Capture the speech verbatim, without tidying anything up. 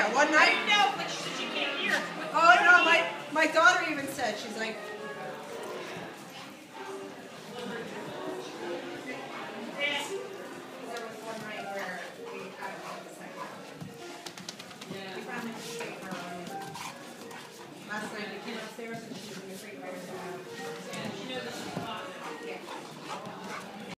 Yeah, one night. I didn't know, but she said she can't hear. Oh no, my my daughter even said, she's like, there was one night where we had a couple seconds. Yeah. We found that she ate her own. Last night we came upstairs and she was in the refrigerator. Yeah, she knows that she's hot now. Yeah.